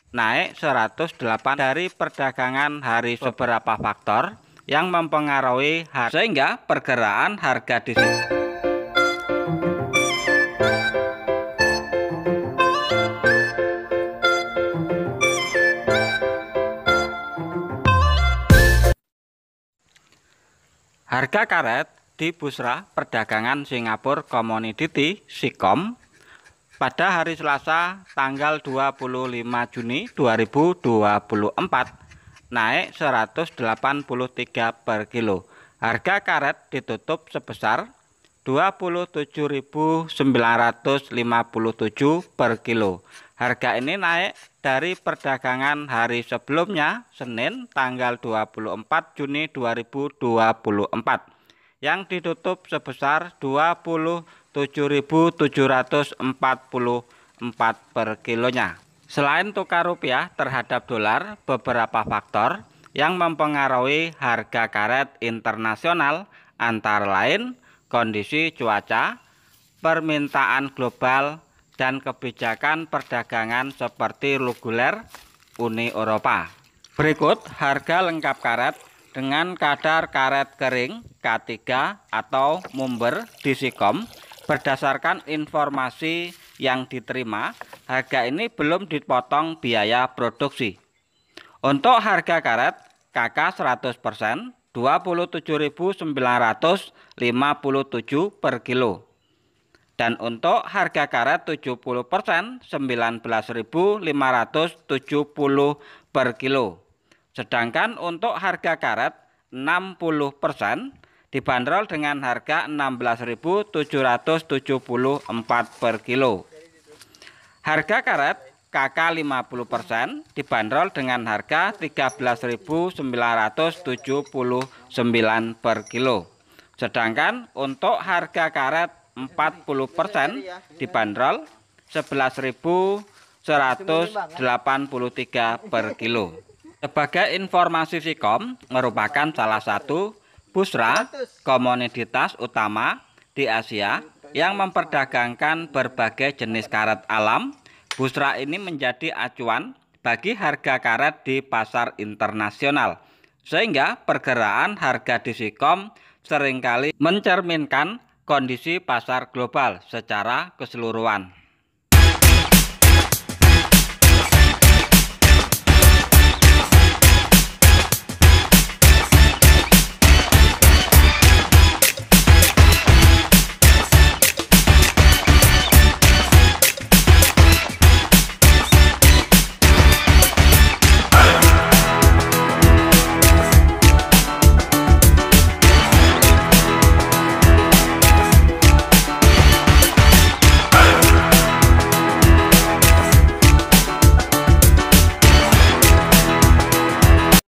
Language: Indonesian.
naik 108 dari perdagangan hari. Beberapa faktor yang mempengaruhi harga sehingga pergerakan harga di harga karet di Bursa Perdagangan Singapura Commodity (SICOM) pada hari Selasa tanggal 25 Juni 2024 naik 183 per kilo. Harga karet ditutup sebesar 27.957 per kilo. Harga ini naik dari perdagangan hari sebelumnya, Senin tanggal 24 Juni 2024, yang ditutup sebesar 27.744 per kilonya. Selain tukar rupiah terhadap dolar, beberapa faktor yang mempengaruhi harga karet internasional antara lain kondisi cuaca, permintaan global, dan kebijakan perdagangan seperti reguler Uni Eropa. Berikut harga lengkap karet dengan kadar karet kering K3 atau mumber di SICOM. Berdasarkan informasi yang diterima, harga ini belum dipotong biaya produksi. Untuk harga karet KK 100%, 27.957 per kilo. Dan untuk harga karet 70%, 19.570 per kilo. Sedangkan untuk harga karet 60% dibanderol dengan harga 16.774 per kilo. Harga karet KK 50% dibanderol dengan harga 13.979 per kilo. Sedangkan untuk harga karet 40% dibanderol 11.183 per kilo. Sebagai informasi, SICOM merupakan salah satu bursa komoditas utama di Asia yang memperdagangkan berbagai jenis karet alam. Bursa ini menjadi acuan bagi harga karet di pasar internasional, sehingga pergerakan harga di SICOM seringkali mencerminkan kondisi pasar global secara keseluruhan.